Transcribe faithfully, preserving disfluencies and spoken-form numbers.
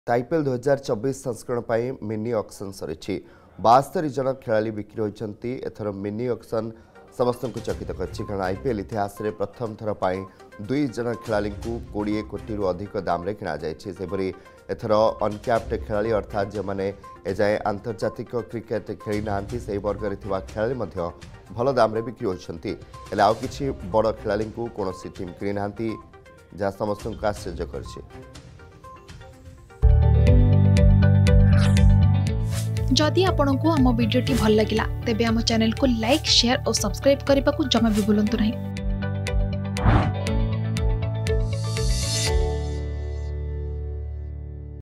IPL दुई हजार चौबीस संस्करण पर मिनी ऑक्शन सरी बास्तरी जन खेला बिक्री होती एथर मिनी ऑक्शन समस्त को चकित कर आईपीएल इतिहास में प्रथम थर पर दुई जन खेला को कोड़े कोटी रु अधिक दाम रे किना जापरी एथर अनक्याप्ड खेला अर्थात जो मैंने एजाए आंतर्जातिक क्रिकेट खेली ना से वर्ग खेला भल दाम रे बिक्री होती आउ कि बड़ खेला को कौन टीम किणी ना जहाँ समस्त को आश्चर्य कर जदि आपंक आम भिडी भल लगा तेब आम चैनल को लाइक शेयर और सब्सक्राइब करने को जमा भी भूलु नहीं।